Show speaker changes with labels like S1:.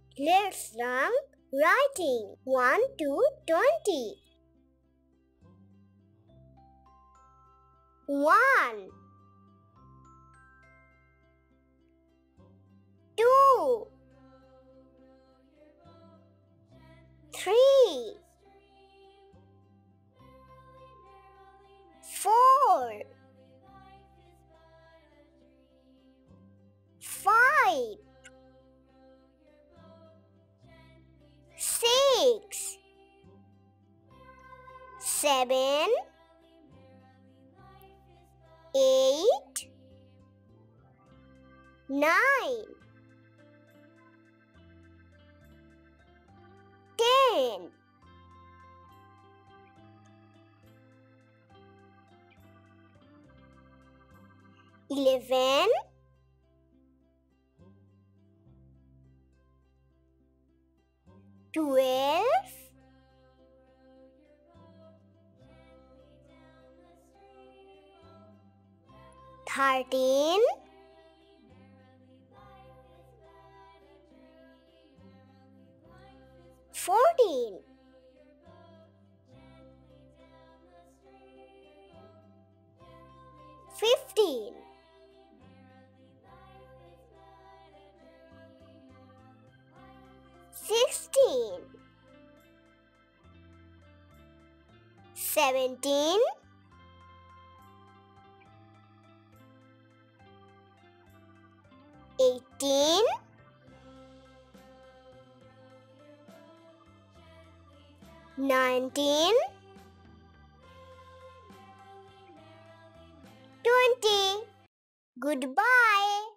S1: Let's learn writing 1 to 20. 1 2 3 4 5 6 7 8 9 10 11 12 13 14 15 16 17 18 19 20 Goodbye.